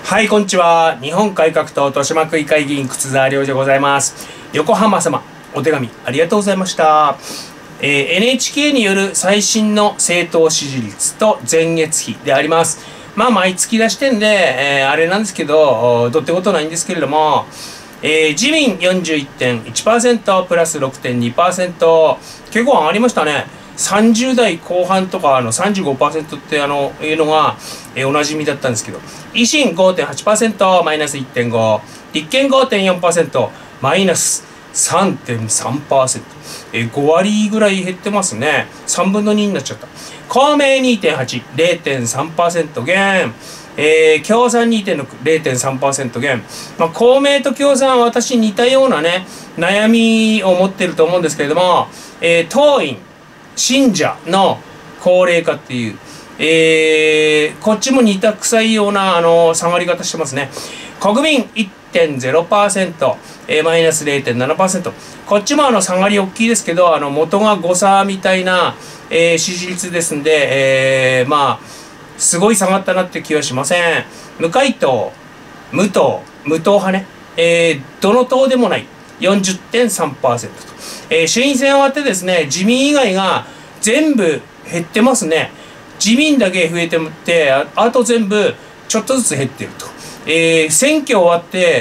はい、こんにちは。日本改革党豊島区議会議員靴沢亮でございます。横浜様、お手紙ありがとうございました。NHK による最新の政党支持率と前月比であります。毎月出してんで、あれなんですけど、どうってことないんですけれども、自民 41.1% プラス 6.2%、結構上がりましたね。30代後半とか35% っていうのが、おなじみだったんですけど、維新 5.8% マイナス 1.5、立憲 5.4% マイナス 3.3%、5割ぐらい減ってますね。3分の2になっちゃった。公明 2.8、0.3% 減。共産 2.6、0.3% 減。公明と共産は私似たようなね、悩みを持ってると思うんですけれども、党員、信者の高齢化っていう、こっちも似た臭いような下がり方してますね。国民 1.0%、マイナス 0.7%。こっちも下がり大きいですけど、元が誤差みたいな、支持率ですんで、すごい下がったなって気はしません。無回答、無党派ね、どの党でもない 40.3% と。衆院選終わってですね、自民以外が全部減ってますね。自民だけ増えてって、あと全部ちょっとずつ減ってると。選挙終わって、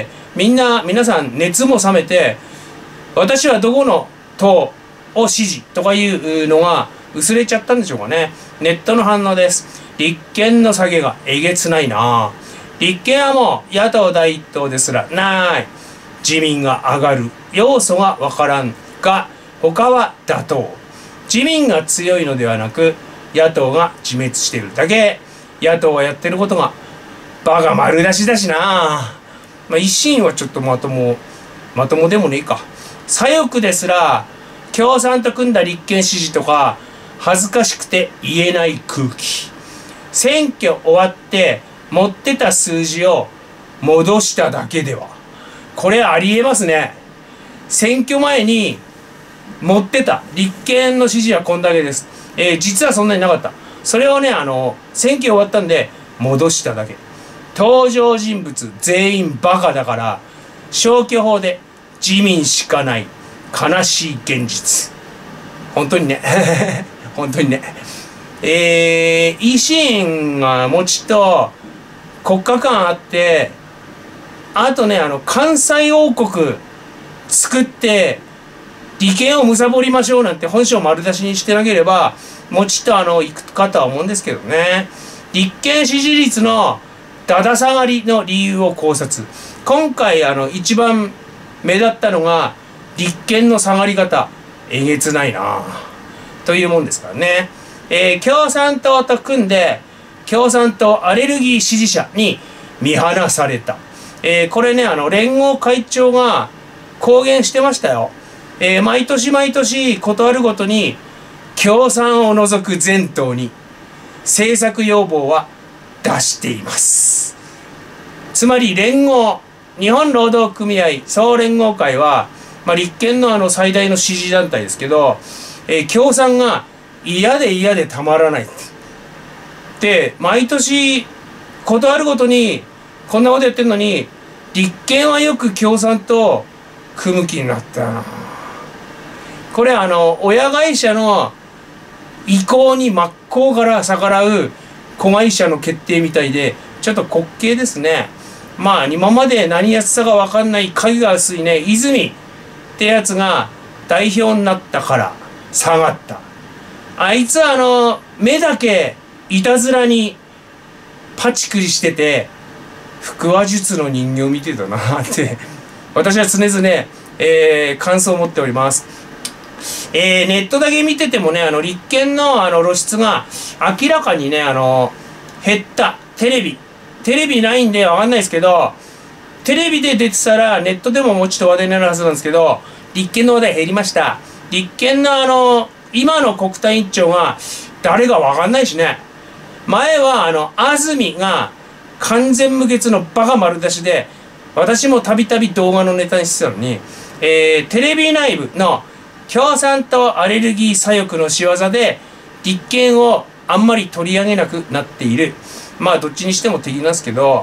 皆さん熱も冷めて、私はどこの党を支持とかいうのが薄れちゃったんでしょうかね。ネットの反応です。立憲の下げがえげつないな。立憲はもう野党第一党ですらない。自民が上がる要素がわからんが、他は妥当。自民が強いのではなく、野党が自滅しているだけ。野党がやってることがバカ丸出しだしな。維新はちょっとまともでもねえか。左翼ですら共産と組んだ立憲支持とか恥ずかしくて言えない空気。選挙終わって持ってた数字を戻しただけでは、これありえますね。選挙前に持ってた立憲の支持はこんだけです。実はそんなになかった。それをね、選挙終わったんで戻しただけ。登場人物全員バカだから消去法で自民しかない悲しい現実。本当にね本当にね。維新がもちっと国家観あって、あとね、関西王国作って利権を貪りましょうなんて本性丸出しにしてなければもちっといくかとは思うんですけどね。立憲支持率のだだ下がりの理由を考察。今回一番目立ったのが立憲の下がり方えげつないなというもんですからね。共産党と組んで共産党アレルギー支持者に見放された。これね、連合会長が公言してましたよ。毎年事あるごとに共産を除く全党に政策要望は出しています。つまり連合、日本労働組合総連合会は、立憲の最大の支持団体ですけど、共産が嫌でたまらないで、毎年事あるごとにこんなことやってるのに、立憲はよく共産と組む気になったな。これ親会社の意向に真っ向から逆らう子会社の決定みたいで、ちょっと滑稽ですね。今まで何やってたか分かんない影が薄いね、泉ってやつが代表になったから下がった。あいつは目だけいたずらにパチクリしてて、腹話術の人形見てたなって私は常々、感想を持っております。ネットだけ見ててもね、立憲の露出が明らかにね、減った。テレビないんでわかんないですけど、テレビで出てたらネットでももうちょっと話題になるはずなんですけど、立憲の話題減りました。立憲の今の国対委員長が誰かわかんないしね。前は安住が完全無欠のバカ丸出しで、私もたびたび動画のネタにしてたのに、テレビ内部の共産党アレルギー左翼の仕業で立憲をあんまり取り上げなくなっている。どっちにしても敵なんですけど、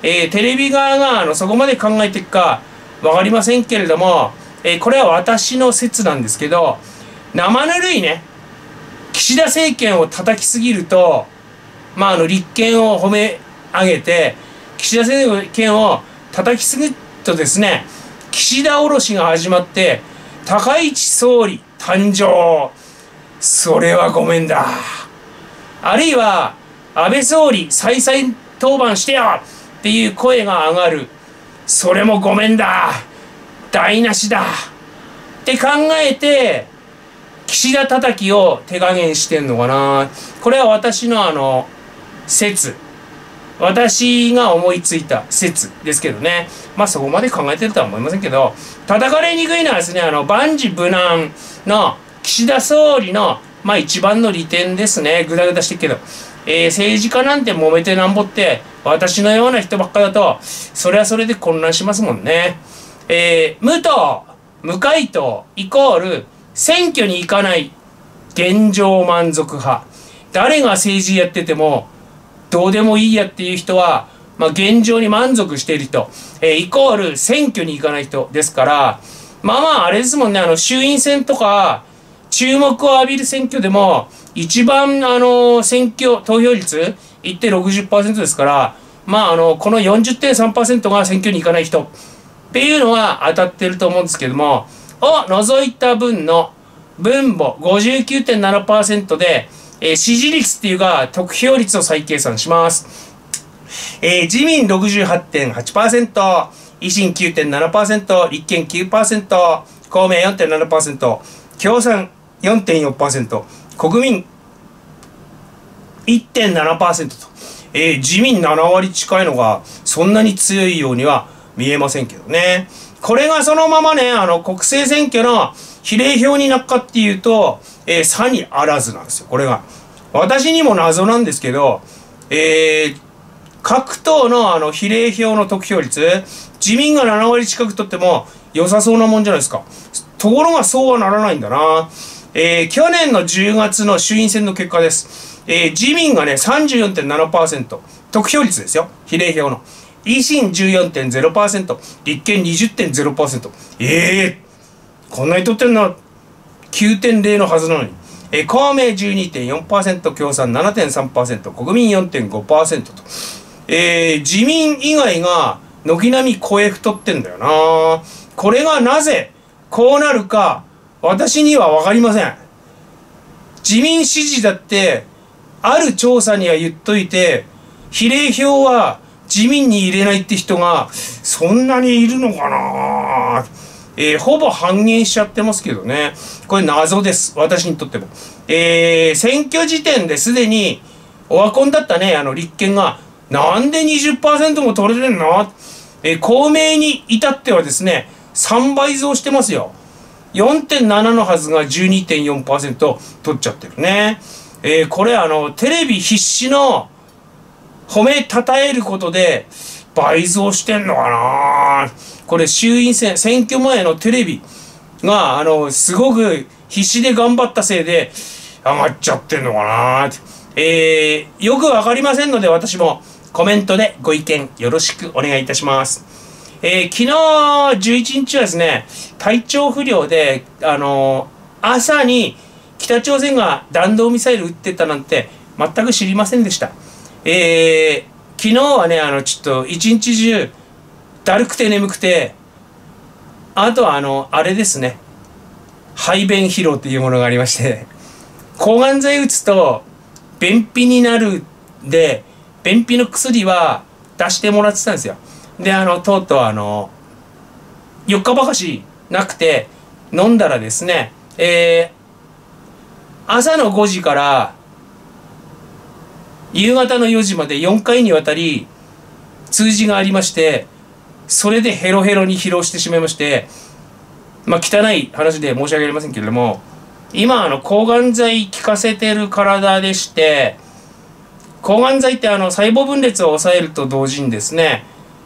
テレビ側がそこまで考えていくかわかりませんけれども、これは私の説なんですけど、生ぬるいね、岸田政権を叩きすぎると、立憲を褒め上げて、岸田政権を叩きすぎるとですね、岸田おろしが始まって、高市総理誕生。それはごめんだ。あるいは、安倍総理再々登板してよっていう声が上がる。それもごめんだ。台無しだ。って考えて、岸田叩きを手加減してんのかな。これは私の説。私が思いついた説ですけどね。そこまで考えてるとは思いませんけど、叩かれにくいのはですね、万事無難の岸田総理の、一番の利点ですね。ぐだぐだしてるけど。政治家なんて揉めてなんぼって、私のような人ばっかだと、それはそれで混乱しますもんね。無党、無回答、イコール、選挙に行かない、現状満足派。誰が政治やってても、どうでもいいやっていう人は、現状に満足している人、イコール選挙に行かない人ですから、あれですもんね、衆院選とか、注目を浴びる選挙でも、一番、選挙投票率、1って 60% ですから、この 40.3% が選挙に行かない人っていうのは当たってると思うんですけども、を除いた分の分母 59.7% で、支持率っていうか得票率を再計算します。自民 68.8%、維新 9.7%、立憲 9%、公明 4.7%、共産 4.4%、国民 1.7% と、自民7割近いのがそんなに強いようには見えませんけどね。これがそのままね、国政選挙の比例票になっかっていうと、差にあらずなんですよ。これが。私にも謎なんですけど、各党の比例票の得票率、自民が7割近く取っても良さそうなもんじゃないですか。ところがそうはならないんだな。去年の10月の衆院選の結果です。自民がね、34.7%、得票率ですよ。比例票の。維新 14.0%、立憲 20.0%。こんなに取ってんの 9.0 のはずなのに。公明 12.4%、共産 7.3%、国民 4.5% と。自民以外が軒並み声太ってんだよな。これがなぜこうなるか私には分かりません。自民支持だってある調査には言っといて、比例票は自民に入れないって人がそんなにいるのかな。ほぼ半減しちゃってますけどね。これ謎です。私にとっても。選挙時点ですでにオワコンだったね、立憲がなんで 20% も取れてんの？公明に至ってはですね、3倍増してますよ。4.7 のはずが 12.4% 取っちゃってるね。これテレビ必死の褒めたたえることで倍増してんのかな。これ衆院選、選挙前のテレビがすごく必死で頑張ったせいで上がっちゃってんのかな。よくわかりませんので私もコメントでご意見よろしくお願いいたします。昨日11日はですね、体調不良で、朝に北朝鮮が弾道ミサイル撃ってたなんて全く知りませんでした。昨日はね、ちょっと一日中だるくて眠くて、あとはあれですね、排便疲労っていうものがありまして、抗がん剤打つと便秘になるで、便秘の薬は出してもらってたんですよ。でとうとう4日ばかしなくて飲んだらですね、朝の5時から夕方の4時まで4回にわたり通じがありまして、それでヘロヘロに疲労してしまいまして、汚い話で申し訳ありませんけれども、今抗がん剤効かせてる体でして、抗がん剤って細胞分裂を抑えると同時にですね、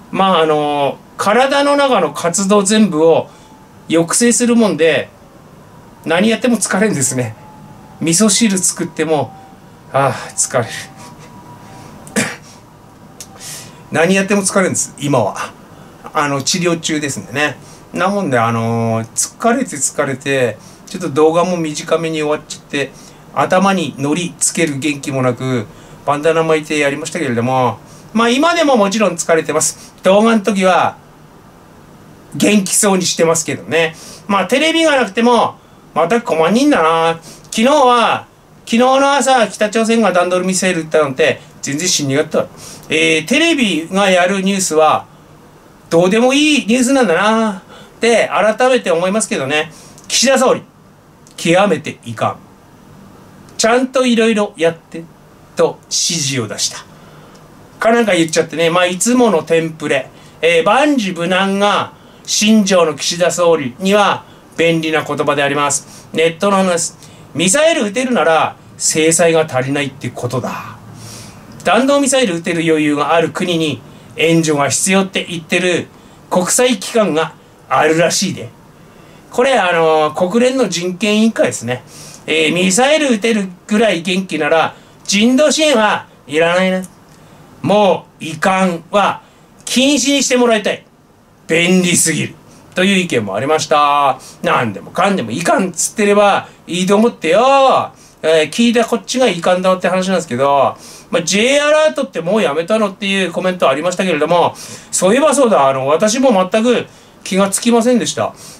体の中の活動全部を抑制するもんで、何やっても疲れるんですね。味噌汁作っても疲れる何やっても疲れるんです、今は。治療中ですんでね。なもんで、疲れて、ちょっと動画も短めに終わっちゃって、頭にのりつける元気もなく、バンダナ巻いてやりましたけれども、まあ今でももちろん疲れてます。動画の時は、元気そうにしてますけどね。まあテレビがなくても、全く困んにんだな。昨日の朝、北朝鮮が弾道ミサイル撃ったなんて、全然信じがった。テレビがやるニュースは、どうでもいいニュースなんだなって改めて思いますけどね。岸田総理、極めていかん。ちゃんといろいろやって、と指示を出した。なんか言っちゃってね、まあいつものテンプレ。万事無難が新庄の岸田総理には便利な言葉であります。ネットの話。ミサイル撃てるなら制裁が足りないってことだ。弾道ミサイル撃てる余裕がある国に援助が必要って言ってる国際機関があるらしいで。これ国連の人権委員会ですね。ミサイル撃てるぐらい元気なら人道支援はいらないな。もう遺憾は禁止にしてもらいたい。便利すぎる。という意見もありました。なんでもかんでもいかんっつってればいいと思ってよ。聞いたこっちがいかんだって話なんですけど、J アラートってもうやめたのっていうコメントありましたけれども、そういえばそうだ、私も全く気がつきませんでした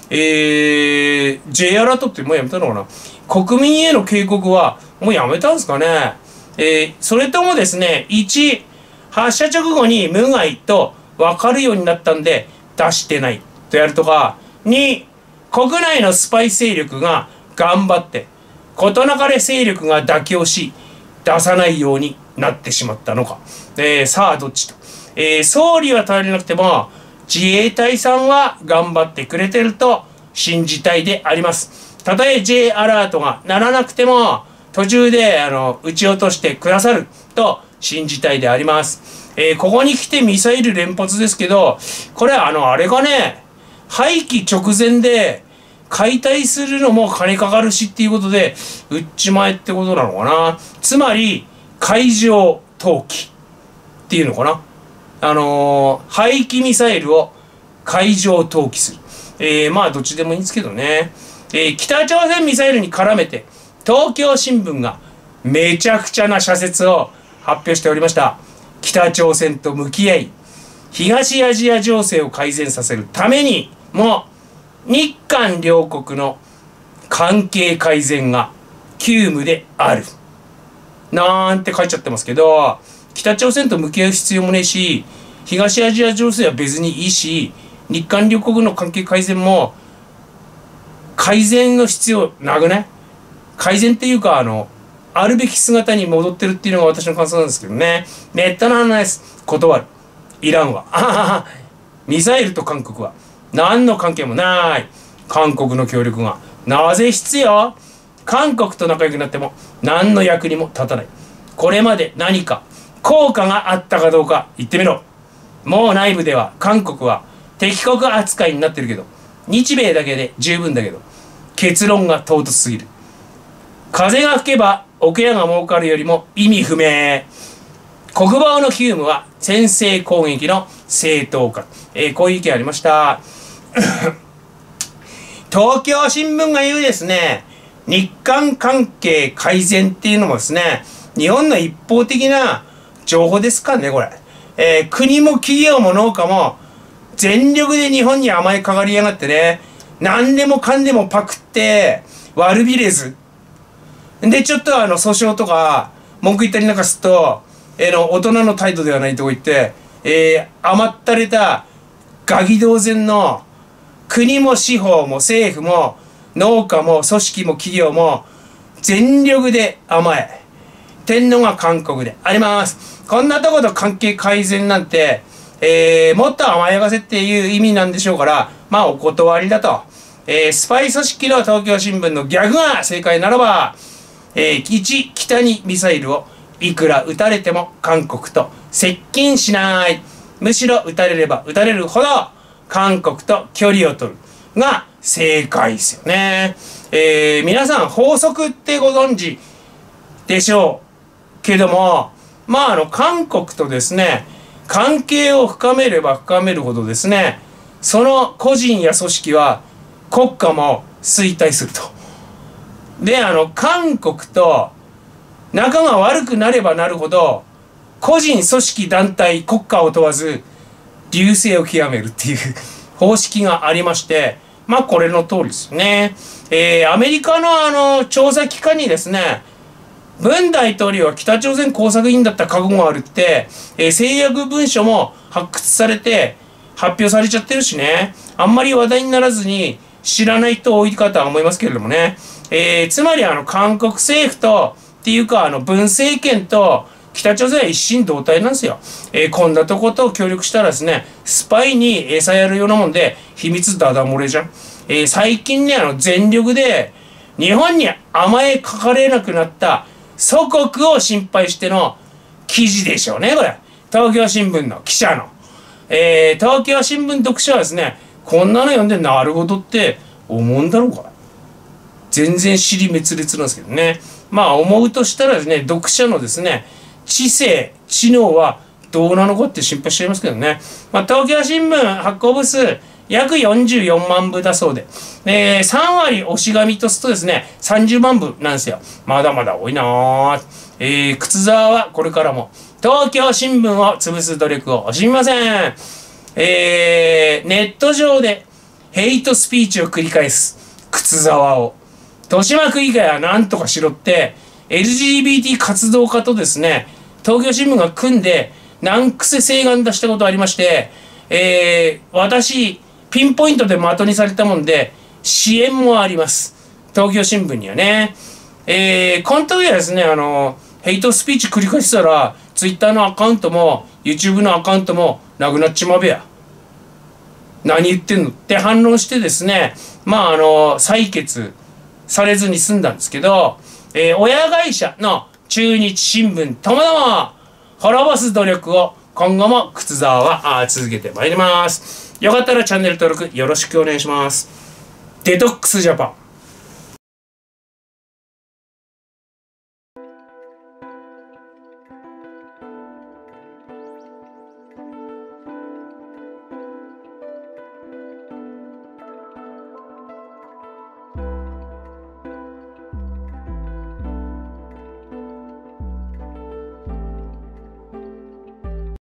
。J アラートってもうやめたのかな。国民への警告はもうやめたんですかね。それともですね、1、発射直後に無害と分かるようになったんで出してないとやるとか、2、国内のスパイ勢力が頑張って、事なかれ勢力が妥協し、出さないようになってしまったのか。さあ、どっちと。総理は頼りなくても、自衛隊さんは頑張ってくれてると信じたいであります。たとえ J アラートが鳴らなくても、途中で撃ち落としてくださると信じたいであります。ここに来てミサイル連発ですけど、これあれがね、廃棄直前で解体するのも金かかるしっていうことで、撃っちまえってことなのかな。つまり、海上投棄っていうのかな。廃棄ミサイルを海上投棄する。まあ、どっちでもいいんですけどね。北朝鮮ミサイルに絡めて、東京新聞がめちゃくちゃな社説を発表しておりました。北朝鮮と向き合い、東アジア情勢を改善させるためにも、日韓両国の関係改善が急務である。なんて書いちゃってますけど、北朝鮮と向き合う必要もねえし、東アジア情勢は別にいいし、日韓両国の関係改善も改善の必要なくない？改善っていうか、あるべき姿に戻ってるっていうのが私の感想なんですけどね。ネットの話です。断る。イランは。ミサイルと韓国は何の関係もない。韓国の協力がなぜ必要？韓国と仲良くなっても何の役にも立たない。これまで何か効果があったかどうか言ってみろ。もう内部では韓国は敵国扱いになってるけど、日米だけで十分だけど、結論が唐突すぎる。風が吹けば桶屋が儲かるよりも意味不明。国防の急務は先制攻撃の正当化。こういう意見ありました。東京新聞が言うですね、日韓関係改善っていうのもですね、日本の一方的な情報ですかね、これ。国も企業も農家も全力で日本に甘えかかりやがってね、何でもかんでもパクって悪びれず。で、ちょっと訴訟とか文句言ったりなんかすると、大人の態度ではないとこ言って、甘ったれたガキ同然の国も司法も政府も農家も組織も企業も全力で甘えてんのが韓国であります。こんなとこと関係改善なんて、もっと甘やかせっていう意味なんでしょうから、まあお断りだと。スパイ組織の東京新聞の逆が正解ならば、1、北にミサイルをいくら撃たれても韓国と接近しない。むしろ撃たれれば撃たれるほど韓国と距離を取るが正解ですよね。皆さん法則ってご存知でしょうけども、まあ韓国とですね、 関係を深めれば深めるほどですね、その個人や組織は国家も衰退すると。で、韓国と仲が悪くなればなるほど、個人、組織、団体、国家を問わず、隆盛を極めるっていう方式がありまして、まあこれの通りですね。アメリカの調査機関にですね、文大統領は北朝鮮工作員だった過去があるって、誓約文書も発掘されて発表されちゃってるしね、あんまり話題にならずに知らない人多いかとは思いますけれどもね。つまり韓国政府と、っていうか文政権と北朝鮮は一心同体なんですよ。こんなとこと協力したらですね、スパイに餌やるようなもんで、秘密ダダ漏れじゃん。最近ね、全力で、日本に甘えかかれなくなった祖国を心配しての記事でしょうね、これ。東京新聞の記者の。東京新聞読者はですね、こんなの読んでなるほどって思うんだろうか。全然尻滅裂なんですけどね。まあ思うとしたらですね、読者のですね、知性、知能はどうなのかって心配しちゃいますけどね。まあ東京新聞発行部数約44万部だそうで、3割押し紙とするとですね、30万部なんですよ。まだまだ多いなぁ。靴沢はこれからも東京新聞を潰す努力を惜しみません。ネット上でヘイトスピーチを繰り返す靴沢を豊島区以外は何とかしろって LGBT 活動家とですね、東京新聞が組んで難癖請願出したことありまして、私ピンポイントで的にされたもんで支援もあります、東京新聞にはね。この時はですね、ヘイトスピーチ繰り返したら Twitter のアカウントも YouTube のアカウントもなくなっちまうべや。何言ってんのって反論してですね、まあ採決されずに済んだんですけど、親会社の中日新聞ともども滅ぼす努力を今後も靴沢は続けてまいります。よかったらチャンネル登録よろしくお願いします。デトックスジャパン。